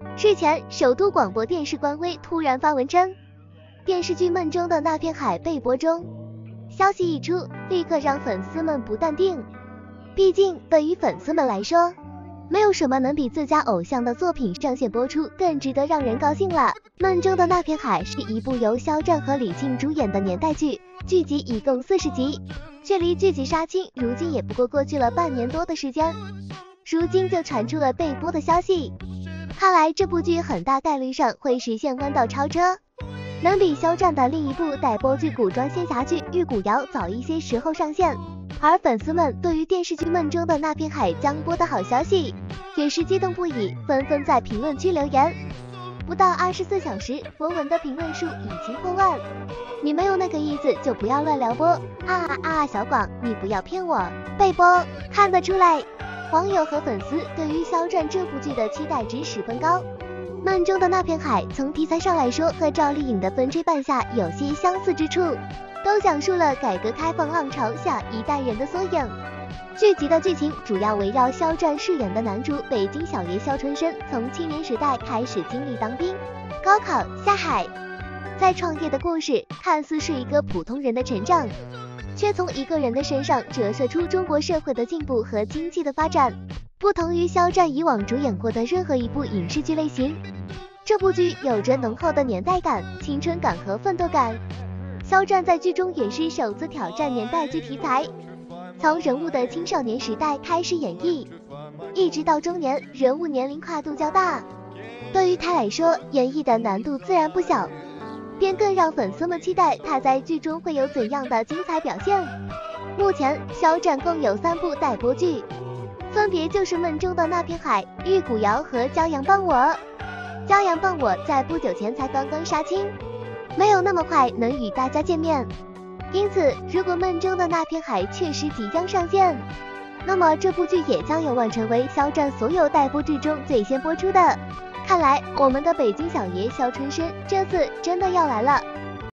日前，首都广播电视官微突然发文称，电视剧《梦中的那片海》被播中。消息一出，立刻让粉丝们不淡定。毕竟，对于粉丝们来说，没有什么能比自家偶像的作品上线播出更值得让人高兴了。《梦中的那片海》是一部由肖战和李沁主演的年代剧，剧集一共40集，距离剧集杀青如今也不过去了半年多的时间。如今就传出了被播的消息，看来这部剧很大概率上会实现弯道超车，能比肖战的另一部待播剧古装仙侠剧《玉骨遥》早一些时候上线。而粉丝们对于电视剧《梦中的那片海》将播的好消息也是激动不已，纷纷在评论区留言。不到24小时，博文的评论数已经破万。你没有那个意思就不要乱撩拨小广，你不要骗我。被播看得出来，网友和粉丝对于肖战这部剧的期待值十分高。梦中的那片海从题材上来说和赵丽颖的风吹半夏有些相似之处，都讲述了改革开放浪潮下一代人的缩影。剧集的剧情主要围绕肖战饰演的男主北京小爷肖春生从青年时代开始经历当兵、高考、下海再创业的故事，看似是一个普通人的成长，却从一个人的身上折射出中国社会的进步和经济的发展。不同于肖战以往主演过的任何一部影视剧类型，这部剧有着浓厚的年代感、青春感和奋斗感。肖战在剧中也是首次挑战年代剧题材，从人物的青少年时代开始演绎，一直到中年，人物年龄跨度较大，对于他来说演绎的难度自然不小，便更让粉丝们期待他在剧中会有怎样的精彩表现。目前肖战共有3部待播剧，分别就是《梦中的那片海》、《玉骨遥》和《骄阳伴我》。《骄阳伴我》在不久前才刚刚杀青，没有那么快能与大家见面，因此如果《梦中的那片海》确实即将上线，那么这部剧也将有望成为肖战所有待播剧中最先播出的。看来我们的北京小爷肖春生这次真的要来了。